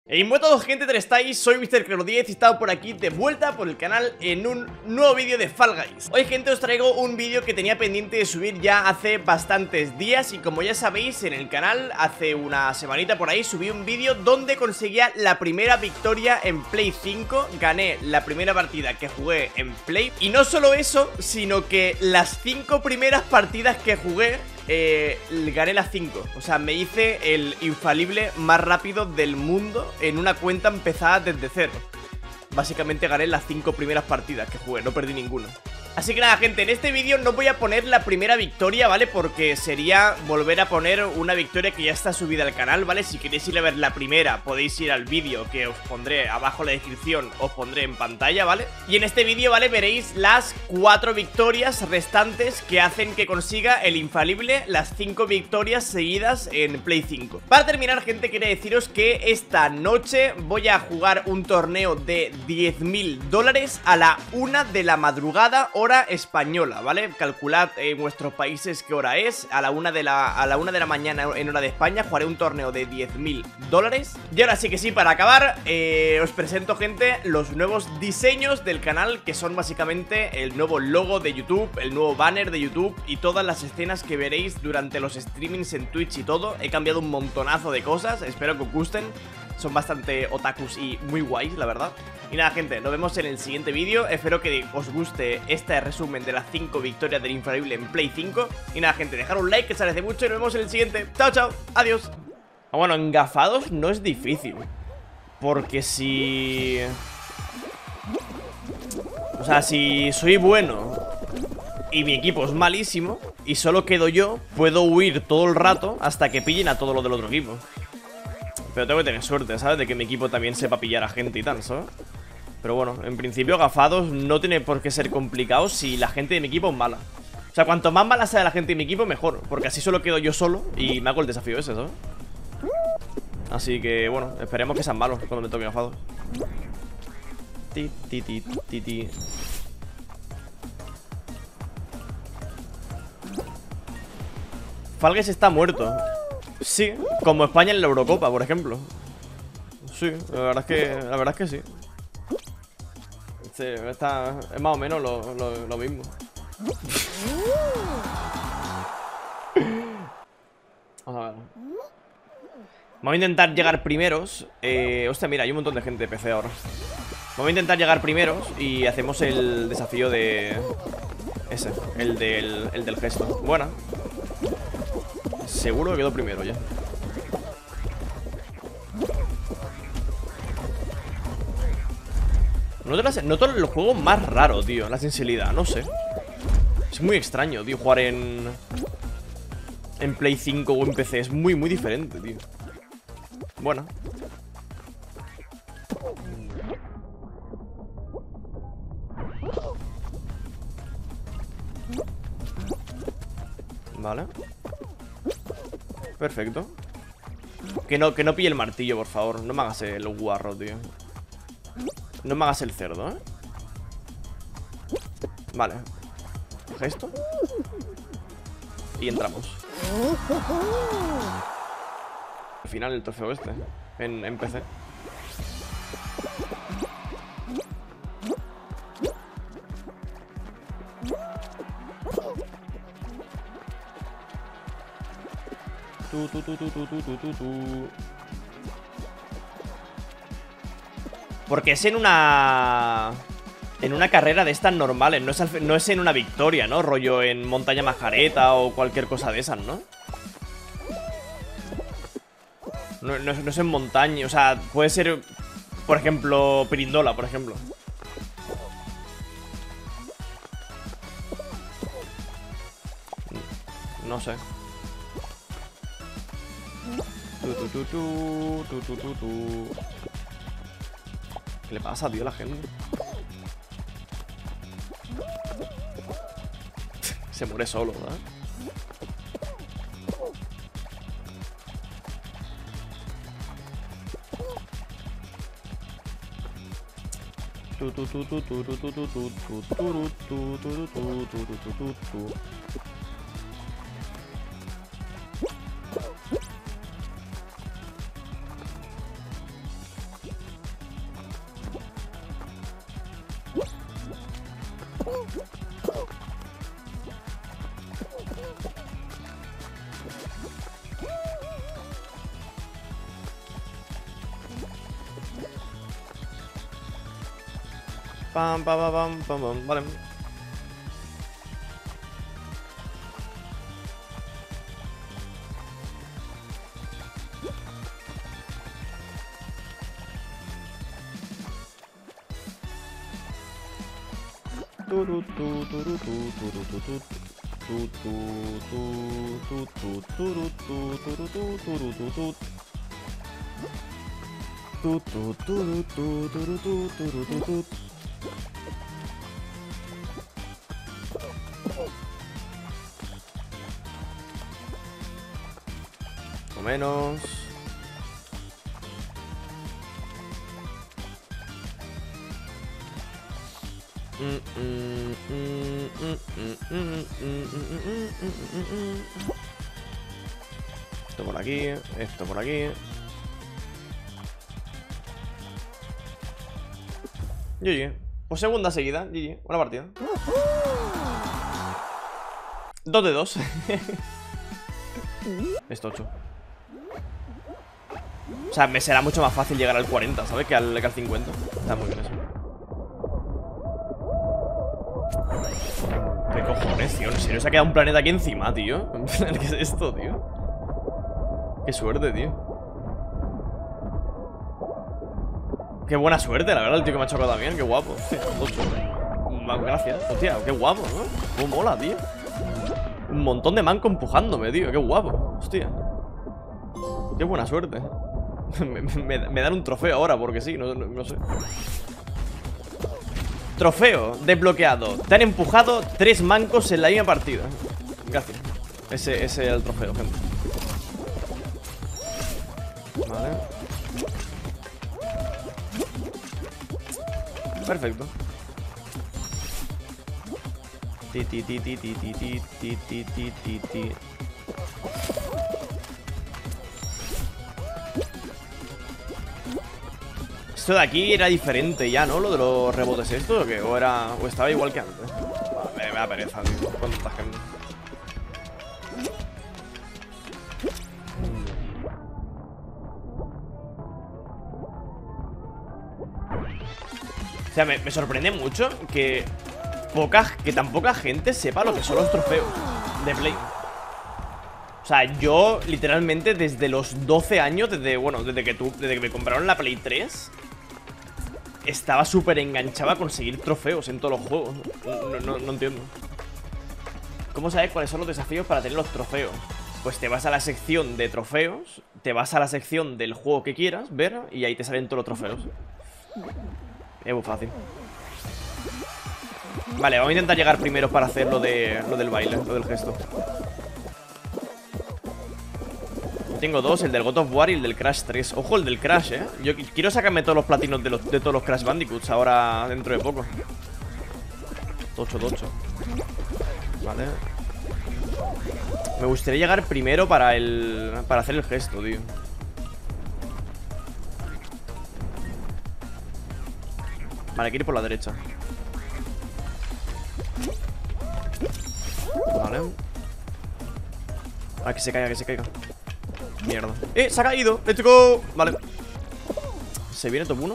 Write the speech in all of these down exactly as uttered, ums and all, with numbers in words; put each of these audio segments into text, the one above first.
Y muy a todos, gente, ¿cómo estáis? Soy mister Claro diez y he estado por aquí de vuelta por el canal en un nuevo vídeo de Fall Guys. Hoy, gente, os traigo un vídeo que tenía pendiente de subir ya hace bastantes días. Y como ya sabéis, en el canal hace una semanita por ahí subí un vídeo donde conseguía la primera victoria en Play cinco. Gané la primera partida que jugué en Play. Y no solo eso, sino que las cinco primeras partidas que jugué Eh, gané las cinco. O sea, me hice el infalible más rápido del mundo en una cuenta empezada desde cero. Básicamente gané las cinco primeras partidas que jugué, no perdí ninguna. Así que nada, gente, en este vídeo no voy a poner la primera victoria, ¿vale? Porque sería volver a poner una victoria que ya está subida al canal, ¿vale? Si queréis ir a ver la primera, podéis ir al vídeo que os pondré abajo en la descripción, os pondré en pantalla, ¿vale? Y en este vídeo, ¿vale? Veréis las cuatro victorias restantes que hacen que consiga el infalible, las cinco victorias seguidas en Play cinco. Para terminar, gente, quería deciros que esta noche voy a jugar un torneo de diez mil dólares a la una de la madrugada, hora española, ¿vale? Calculad en vuestros países qué hora es. A la una de la, a la una de la mañana en hora de España jugaré un torneo de diez mil dólares. Y ahora sí que sí, para acabar, eh, os presento, gente, los nuevos diseños del canal, que son básicamente el nuevo logo de YouTube, el nuevo banner de YouTube y todas las escenas que veréis durante los streamings en Twitch y todo. He cambiado un montonazo de cosas, espero que os gusten. Son bastante otakus y muy guays, la verdad. Y nada, gente, nos vemos en el siguiente vídeo. Espero que os guste este resumen de las cinco victorias del infalible en Play cinco. Y nada, gente, dejar un like, que se agradece mucho. Y nos vemos en el siguiente. Chao, chao, adiós. Ah, bueno, en gafados no es difícil, porque si... O sea, si soy bueno y mi equipo es malísimo y solo quedo yo, puedo huir todo el rato hasta que pillen a todo lo del otro equipo. Pero tengo que tener suerte, ¿sabes? De que mi equipo también sepa pillar a gente y tal, ¿sabes? Pero bueno, en principio gafados no tiene por qué ser complicado si la gente de mi equipo es mala. O sea, cuanto más mala sea la gente de mi equipo, mejor. Porque así solo quedo yo solo y me hago el desafío ese, ¿sabes? Así que, bueno, esperemos que sean malos cuando me toque gafados. Ti, ti, ti, ti, ti. Fall Guys está muerto. Sí, como España en la Eurocopa, por ejemplo. Sí, la verdad es que, la verdad es que sí. Sí, está, es más o menos lo, lo, lo mismo. Vamos a ver. Vamos a intentar llegar primeros. eh, Hostia, mira, hay un montón de gente de P C ahora. Vamos a intentar llegar primeros y hacemos el desafío de... Ese, el del, el del gesto. Buena. Seguro que quedo primero ya. Noto, noto los juegos más raros, tío. La sensibilidad, no sé. Es muy extraño, tío, jugar en... En Play cinco o en P C. Es muy, muy diferente, tío. Bueno. Vale. Perfecto. Que no, que no pille el martillo, por favor. No me hagas el guarro, tío. No me hagas el cerdo, ¿eh? Vale. Gesto. Y entramos. Al final el trofeo este En, en P C. Tu, tu, tu, tu, tu, tu, tu, tu. Porque es en una... En una carrera de estas normales. No es, al... no es en una victoria, ¿no? Rollo en montaña majareta o cualquier cosa de esas, ¿no? No, no, no es en montaña. O sea, puede ser, por ejemplo, Pirindola, por ejemplo. No sé. Tu, tu, tu, tu, tu, tu, tu, tu. ¿Qué le pasa, tío, a la gente? Se muere solo, ¿verdad? Tu, tu, tu, tu, tu, tu, tu, tu, tu, tu, tu, tu, tu, tu, tu, tu, tu. Pam, pam, pam, pam, pam, pam. Vale. Turu, tu, turu, tu, turu, tu, tu, tu, tu, tu, tu, turu, tu, turu, tu, turu, tu, tu. Tu, tu, turu, tu, turu, tu, turu, tu, tu. O menos. Esto por aquí, esto por aquí. G G. Pues segunda seguida, G G. Buena partida. Dos de dos. Esto ocho. O sea, me será mucho más fácil llegar al cuarenta, ¿sabes? Que al, que al cincuenta. Está muy bien eso. ¿Qué cojones, tío? ¿En serio se ha quedado un planeta aquí encima, tío? ¿Qué es esto, tío? Qué suerte, tío. Qué buena suerte, la verdad, el tío que me ha chocado también. Qué guapo. ocho. Gracias. Hostia, qué guapo, ¿no? Cómo mola, tío. Un montón de manco empujándome, tío. Qué guapo. Hostia. Qué buena suerte. me, me, me dan un trofeo ahora, porque sí, no, no, no sé. Trofeo desbloqueado. Te han empujado tres mancos en la misma partida. Gracias. Ese, ese es el trofeo, gente. Vale. Perfecto. Ti, ti, ti, ti, ti, ti, ti, ti, ti, ti, ti, ti. Esto de aquí era diferente ya, ¿no? Lo de los rebotes esto, ¿o qué? ¿O era, o estaba igual que antes? Me, me da pereza, tío. ¿Cuánta gente? O sea, me, me sorprende mucho que poca, que tan poca gente sepa lo que son los trofeos de Play. O sea, yo literalmente desde los doce años, desde, bueno, desde que tú, desde que me compraron la Play tres, estaba súper enganchado a conseguir trofeos en todos los juegos. No, no, no entiendo. ¿Cómo sabes cuáles son los desafíos para tener los trofeos? Pues te vas a la sección de trofeos, te vas a la sección del juego que quieras ver, y ahí te salen todos los trofeos. Es muy fácil. Vale, vamos a intentar llegar primero para hacer lo, de, lo del baile, lo del gesto. Tengo dos, el del God of War y el del Crash tres. Ojo, el del Crash, eh. Yo quiero sacarme todos los platinos de, los, de todos los Crash Bandicoots ahora dentro de poco. Tocho, tocho. Vale. Me gustaría llegar primero para el... para hacer el gesto, tío. Vale, quiero ir por la derecha. Vale. Ah, que se caiga, que se caiga. Mierda. ¡Eh! ¡Se ha caído! ¡Let's go! Vale. ¿Se viene top uno?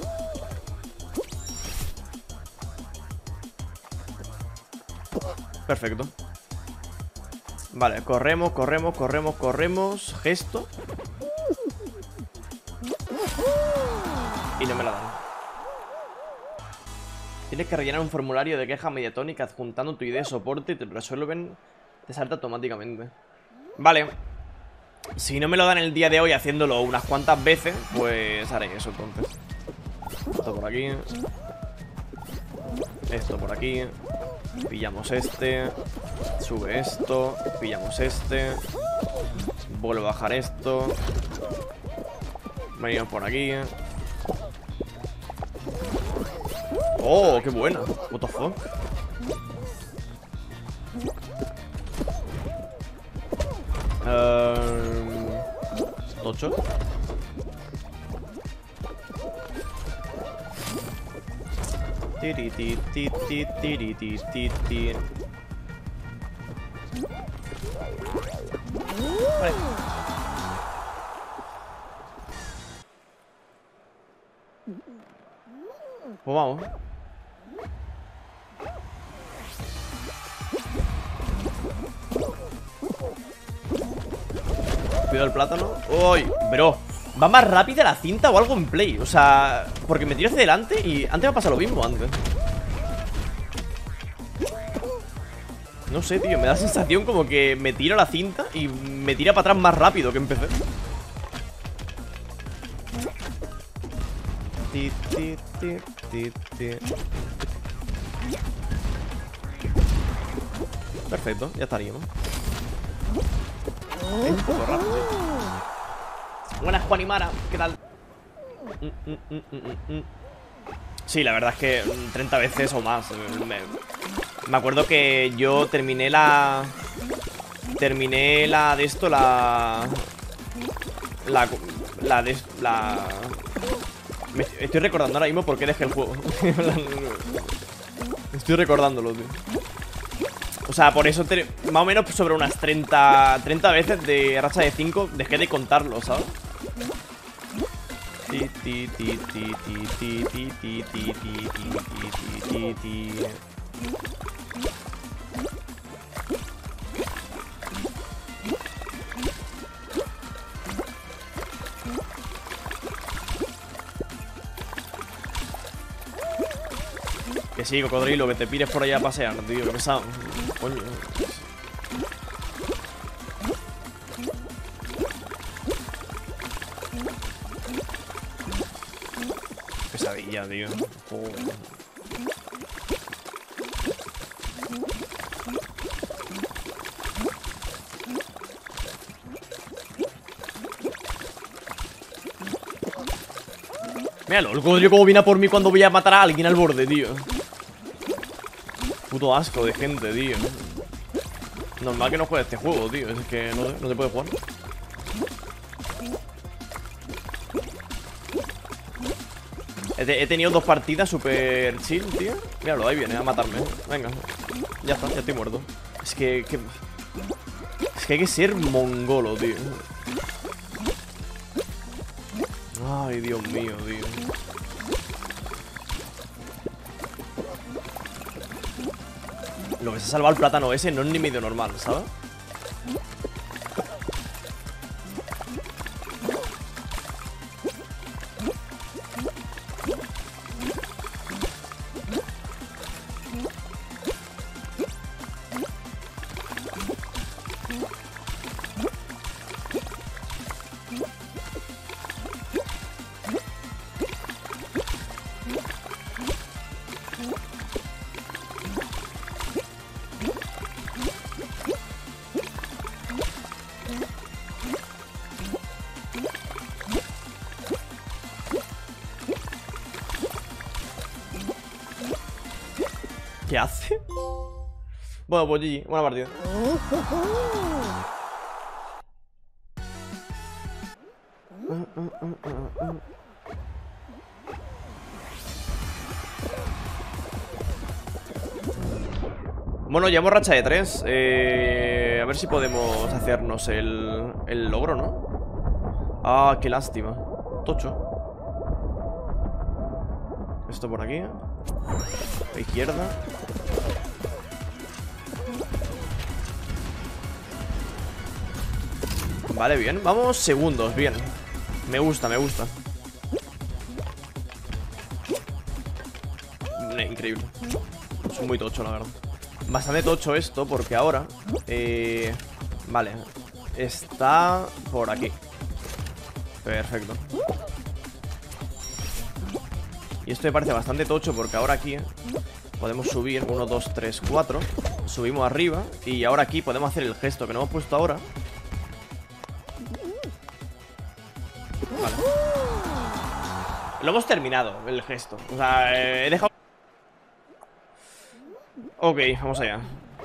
Perfecto. Vale, corremos, corremos, corremos, corremos. Gesto. Y no me la dan. Tienes que rellenar un formulario de queja mediatónica adjuntando tu I D de soporte y te lo resuelven. Te salta automáticamente. Vale. Si no me lo dan el día de hoy haciéndolo unas cuantas veces, pues haré eso entonces. Esto por aquí. Esto por aquí. Pillamos este. Sube esto. Pillamos este. Vuelvo a bajar esto. Venimos por aquí. Oh, qué buena. What the fuck. Uh, Tocho. Tiri, ti, ti, ti, tiri, ti, ti, ti. Vale. Pues vamos. Cuidado el plátano. ¡Uy! Bro, va más rápida la cinta o algo en Play. O sea, porque me tiro hacia delante y antes me ha pasado lo mismo antes. No sé, tío, me da sensación como que me tira la cinta y me tira para atrás más rápido que empecé. Ti, ti, ti, ti, ti. Perfecto, ya estaríamos. Es un poco rápido. Buenas, Juanimara, ¿qué tal? Mm, mm, mm, mm, mm. Sí, la verdad es que treinta veces o más. Me, me acuerdo que yo terminé la... Terminé la de esto, la... La... La de... La... Me estoy recordando ahora mismo por qué dejé el juego. Estoy recordándolo, tío. O sea, por eso te, más o menos sobre unas treinta, treinta veces de racha de cinco dejé de contarlo, ¿sabes? Ti, ti, ti, ti, ti, ti, ti, ti, ti, ti, ti, ti, ti. Que sí, cocodrilo, que te pires por allá a pasear, tío, que pesado. Coño. Pesadilla, tío. Oh. Míralo, el cocodrilo como viene a por mí cuando voy a matar a alguien al borde, tío. Puto asco de gente, tío. Normal que no juegue este juego, tío. Es que no, no se puede jugar. He, he tenido dos partidas super chill, tío. Míralo, ahí viene a matarme. Venga, ya está, ya estoy muerto. Es que, que... Es que hay que ser mongolo, tío. Ay, Dios mío, tío. Lo que se ha salvado el plátano ese no es ni medio normal, ¿sabes? ¿Qué hace? Bueno, pues G G, buena partida. Bueno, llevamos racha de tres. eh, A ver si podemos hacernos el, el logro, ¿no? Ah, qué lástima. Tocho. Esto por aquí. A la izquierda. Vale, bien. Vamos segundos, bien. Me gusta, me gusta. Increíble. Es muy tocho, la verdad. Bastante tocho esto, porque ahora eh, vale. Está por aquí. Perfecto. Y esto me parece bastante tocho, porque ahora aquí podemos subir uno, dos, tres, cuatro. Subimos arriba. Y ahora aquí podemos hacer el gesto que no hemos puesto ahora. Vale. Lo hemos terminado, el gesto. O sea, eh, he dejado... Ok, vamos allá.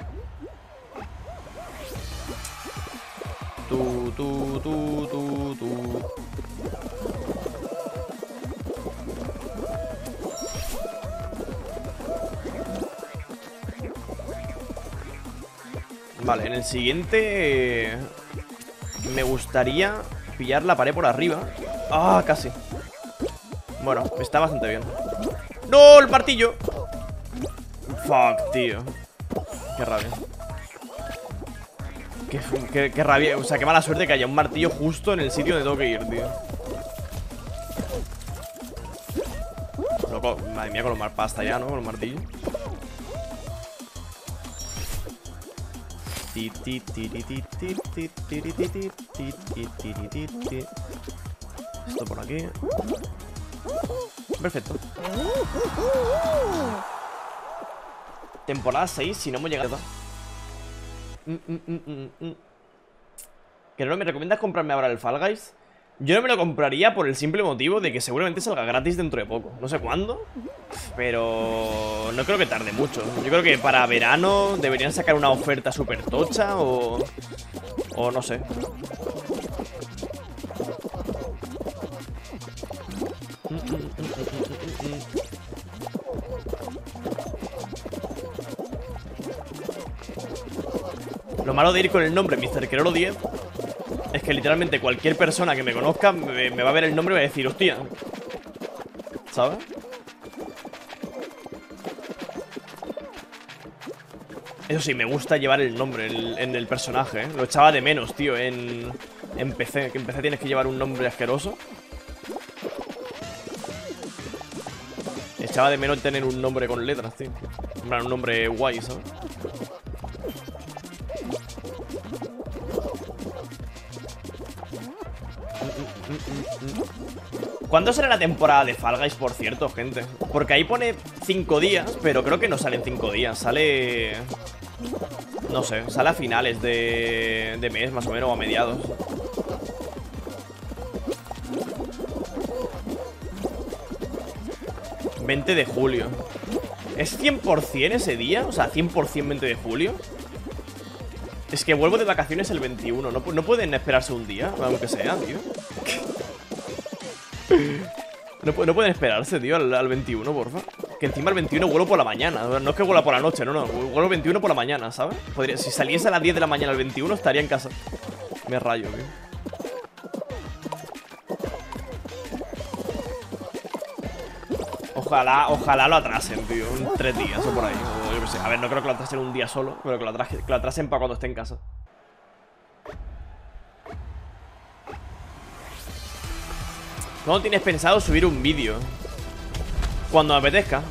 Tu, tu, tu, tu, tu. Vale, en el siguiente eh, me gustaría pillar la pared por arriba. Ah, casi. Bueno, está bastante bien. ¡No! ¡El martillo! Fuck, tío. Qué rabia. Qué, qué, qué rabia. O sea, qué mala suerte que haya un martillo justo en el sitio donde tengo que ir, tío. Loco, madre mía, con los mar pasta ya, ¿no? Con los martillos. Esto por aquí. Perfecto. Temporada seis, si no hemos llegado. mm, mm, mm, mm, mm. ¿Que no me recomiendas comprarme ahora el Fall Guys? Yo no me lo compraría por el simple motivo de que seguramente salga gratis dentro de poco. No sé cuándo, pero no creo que tarde mucho. Yo creo que para verano deberían sacar una oferta súper tocha o... O no sé. Lo malo de ir con el nombre mister Queroro diez es que literalmente cualquier persona que me conozca me, me va a ver el nombre y va a decir, hostia, ¿sabes? Eso sí, me gusta llevar el nombre en, en el personaje, ¿eh? Lo echaba de menos, tío, en, en P C. Que en P C tienes que llevar un nombre asqueroso. Echaba de menos tener un nombre con letras, tío. Un nombre guay, ¿sabes? ¿Cuándo será la temporada de Fall Guys, por cierto, gente? Porque ahí pone cinco días, pero creo que no salen cinco días. Sale... No sé, sale a finales de, de mes, más o menos, o a mediados. veinte de julio. ¿Es cien por cien ese día? O sea, cien por cien veinte de julio. Es que vuelvo de vacaciones el veintiuno. No, no pueden esperarse un día, aunque sea, tío. No, no pueden esperarse, tío, al, al veintiuno, porfa. Que encima el veintiuno vuelo por la mañana. No es que vuela por la noche, no, no. Vuelo el veintiuno por la mañana, ¿sabes? Podría, si saliese a las diez de la mañana el veintiuno, estaría en casa. Me rayo, tío. Ojalá, ojalá lo atrasen, tío. Un tres días o por ahí. O yo qué sé. A ver, no creo que lo atrasen un día solo, pero que lo atrasen, que lo atrasen para cuando esté en casa. ¿Cuándo tienes pensado subir un vídeo? Cuando me apetezca.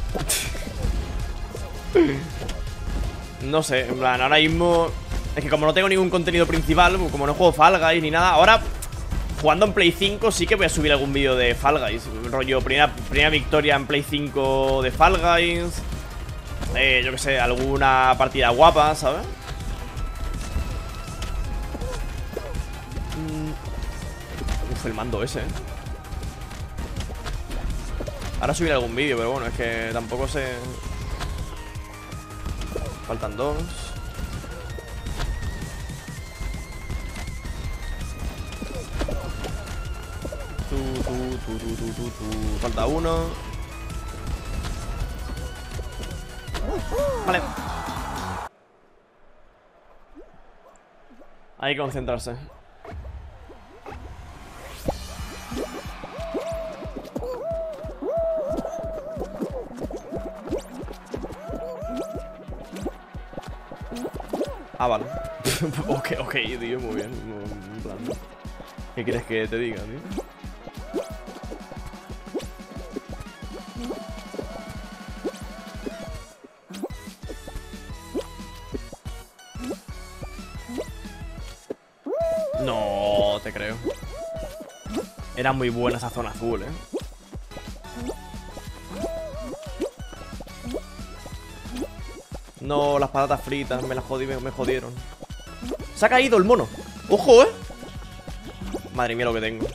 No sé, en plan, ahora mismo... Es que como no tengo ningún contenido principal, como no juego Fall Guys ni nada, ahora... Jugando en Play cinco sí que voy a subir algún vídeo de Fall Guys. Rollo, primera, primera victoria en Play cinco de Fall Guys. Eh, yo que sé, alguna partida guapa, ¿sabes? Uf, el mando ese, ¿eh? Ahora subiré algún vídeo, pero bueno, es que tampoco sé... Faltan dos. Tu, tu, tu, tu, tu, tu, tu. Falta uno. Vale. Hay que concentrarse. Ah, vale. Ok, ok, tío, muy bien. En plan, ¿qué quieres que te diga, tío? No te creo. Era muy buena esa zona azul, eh. No, las patatas fritas, me las jodí, me, me jodieron. Se ha caído el mono. ¡Ojo, eh! Madre mía lo que tengo.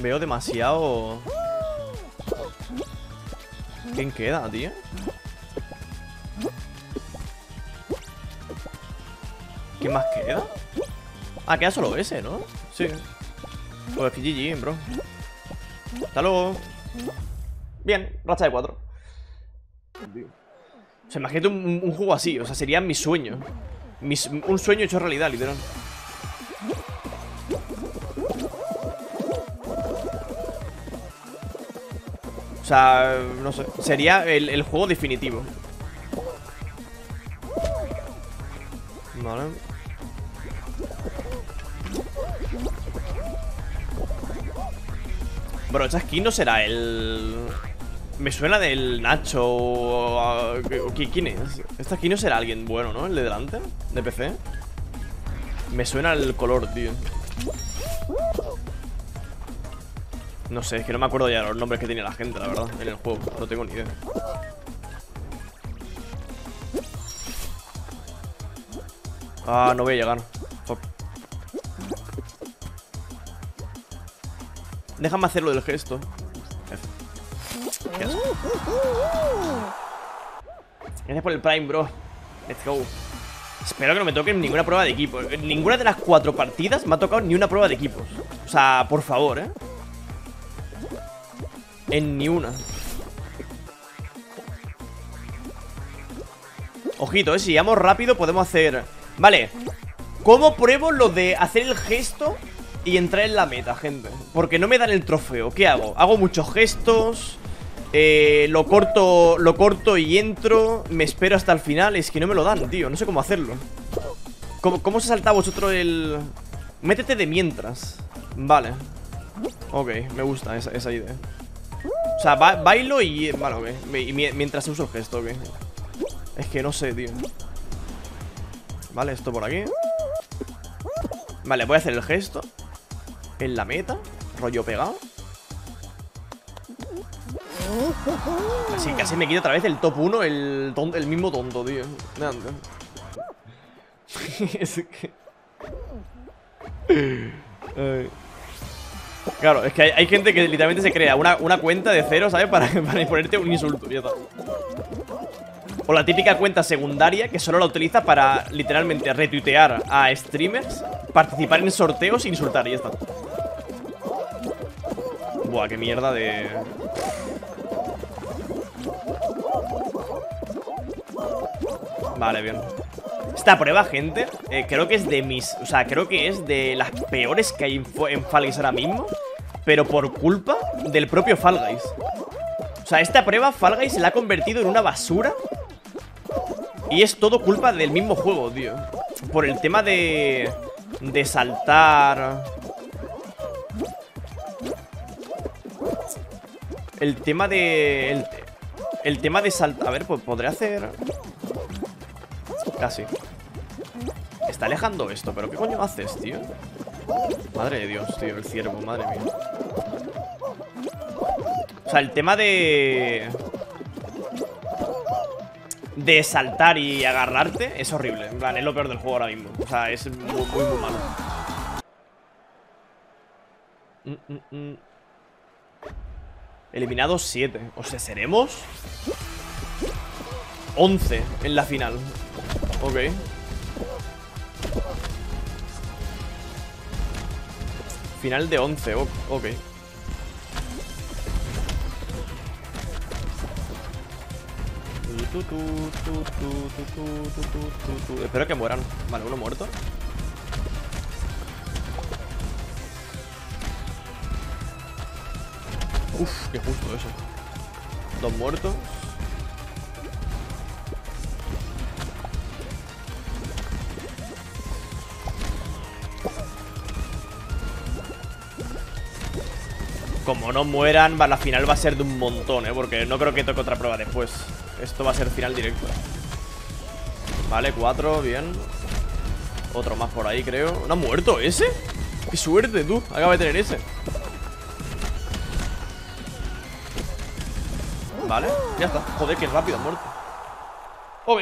veo demasiado... ¿Quién queda, tío? ¿Quién más queda? Ah, queda solo ese, ¿no? Sí. Pues G G, bro. Hasta luego. Bien, racha de cuatro. O sea, imagínate un, un juego así. O sea, sería mi sueño. Mis, un sueño hecho realidad, literal. O sea, no sé. Sería el, el juego definitivo. Vale. Bro, esta skin no será el... Me suena del Nacho o... ¿Quién es? Esta skin no será alguien bueno, ¿no? El de delante, de P C. Me suena el color, tío. No sé, es que no me acuerdo ya los nombres que tenía la gente, la verdad, en el juego. No tengo ni idea. Ah, no voy a llegar. Fuck. Déjame hacer lo del gesto. Gracias. Gracias por el Prime, bro. Let's go. Espero que no me toquen ninguna prueba de equipo. En ninguna de las cuatro partidas me ha tocado ni una prueba de equipos. O sea, por favor, ¿eh? En ni una. Ojito, ¿eh? Si vamos rápido podemos hacer... Vale. ¿Cómo pruebo lo de hacer el gesto y entrar en la meta, gente? Porque no me dan el trofeo. ¿Qué hago? Hago muchos gestos... Eh, lo corto, lo corto y entro. Me espero hasta el final. Es que no me lo dan, tío, no sé cómo hacerlo. ¿Cómo, cómo se salta a vosotros el...? Métete de mientras. Vale. Ok, me gusta esa, esa idea. O sea, ba bailo y... Vale, ok, y mientras uso el gesto, ok. Es que no sé, tío. Vale, esto por aquí. Vale, voy a hacer el gesto en la meta, rollo pegado. Así casi me quito otra vez el top uno, el, el mismo tonto, tío. Es que... Ay. Claro, es que hay, hay gente que literalmente se crea una, una cuenta de cero, ¿sabes? Para, para ponerte un insulto, ya está. O la típica cuenta secundaria que solo la utiliza para literalmente retuitear a streamers, participar en sorteos e insultar, y ya está. Buah, qué mierda de... Vale, bien. Esta prueba, gente, eh, creo que es de mis... O sea, creo que es de las peores que hay en, en Fall Guys ahora mismo. Pero por culpa del propio Fall Guys. O sea, esta prueba Fall Guys se la ha convertido en una basura. Y es todo culpa del mismo juego, tío. Por el tema de... De saltar... El tema de... El, el tema de saltar... A ver, pues podré hacer... Casi. Está alejando esto, pero ¿qué coño haces, tío? Madre de Dios, tío, el ciervo, madre mía. O sea, el tema de... De saltar y agarrarte es horrible. En plan, es lo peor del juego ahora mismo. O sea, es muy, muy, muy malo. mm, mm, mm. Eliminados siete. O sea, seremos once en la final. Ok. Final de once, ok. Espero que mueran. Vale, uno muerto. Uf, qué justo eso. Dos muertos. Como no mueran, la final va a ser de un montón, ¿eh? Porque no creo que toque otra prueba después. Esto va a ser final directo. Vale, cuatro, bien. Otro más por ahí, creo. ¿No ha muerto ese? ¡Qué suerte, tú! Acaba de tener ese. Vale, ya está. Joder, qué rápido ha muerto. Ok.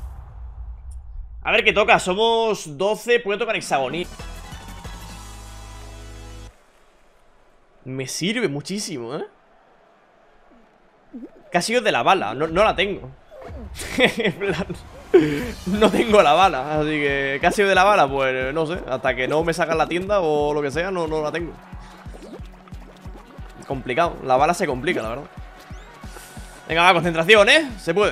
A ver qué toca. Somos doce. Puede tocar hexagonía. Me sirve muchísimo, ¿eh? Que ha sido de la bala, no, no la tengo. En plan, no tengo la bala. Así que, ¿qué ha sido de la bala? Pues no sé, hasta que no me sacan la tienda o lo que sea, no, no la tengo. Complicado, la bala se complica, la verdad. Venga, va, concentración, ¿eh? Se puede.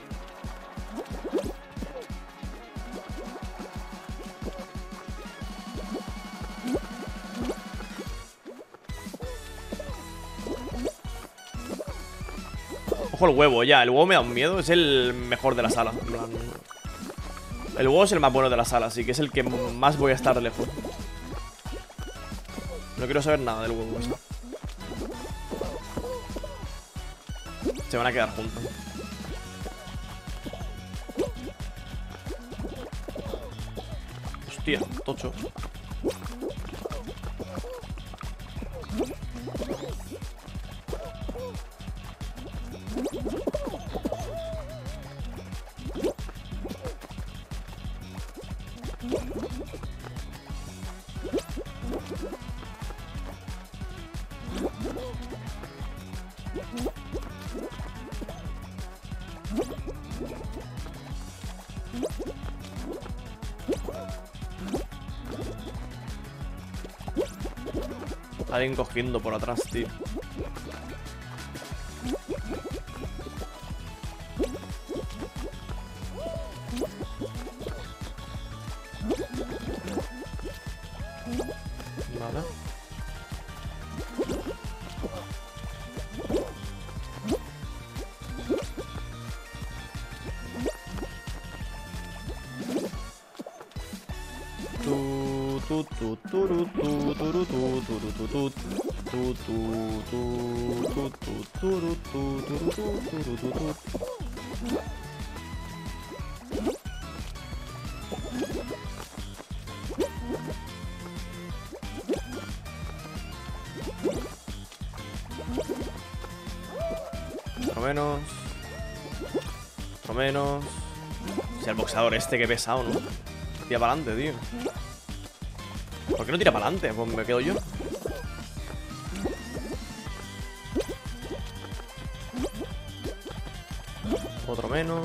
Ojo el huevo, ya, el huevo me da un miedo. Es el mejor de la sala, en plan. El huevo es el más bueno de la sala, así que es el que más voy a estar lejos. No quiero saber nada del huevo ese. Se van a quedar juntos. Hostia, tocho. Alguien cogiendo por atrás, tío. Vale. Tu, tu, turu, tu, turu, tu, turu, tu, tu, tu, tu, tu, tu, tu, turu, tu, turu, tu, turu, tu, tu. Por lo menos. Por lo menos. O sea, el boxeador este, que pesado, ¿no? Tira para adelante, tío. ¿Por qué no tira para adelante? Pues me quedo yo. Otro menos.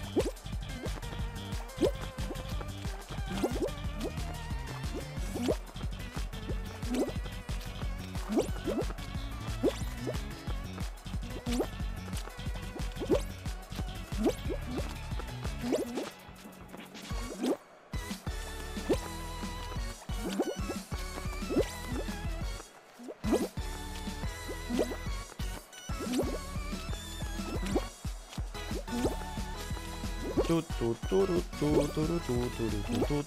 Tu, tu, turu, tu, turu, tu, turu, tu, tu.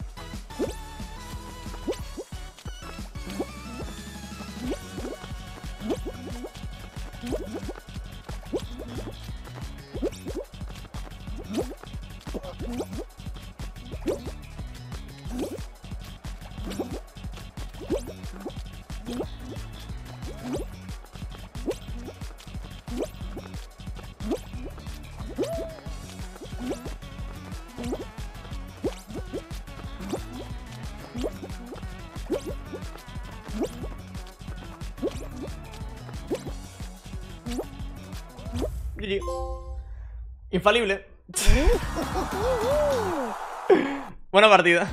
G G. Infalible. Buena partida.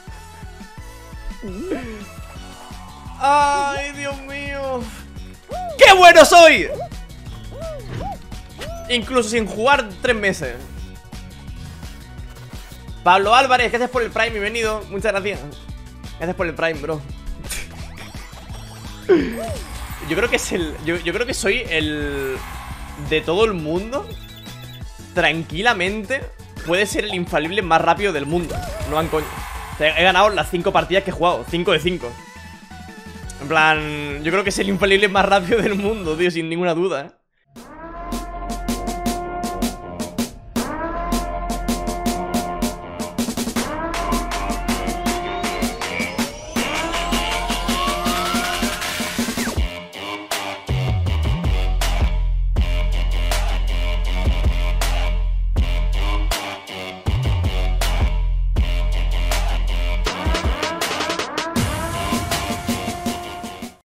Ay, Dios mío. ¡Qué bueno soy! Incluso sin jugar tres meses. Pablo Álvarez, gracias por el Prime, bienvenido. Muchas gracias. Gracias por el Prime, bro. Yo creo que es el... Yo, yo creo que soy el... De todo el mundo, tranquilamente puede ser el infalible más rápido del mundo. No van coño. O sea, he ganado las cinco partidas que he jugado. cinco de cinco. En plan, yo creo que es el infalible más rápido del mundo, tío, sin ninguna duda, ¿eh?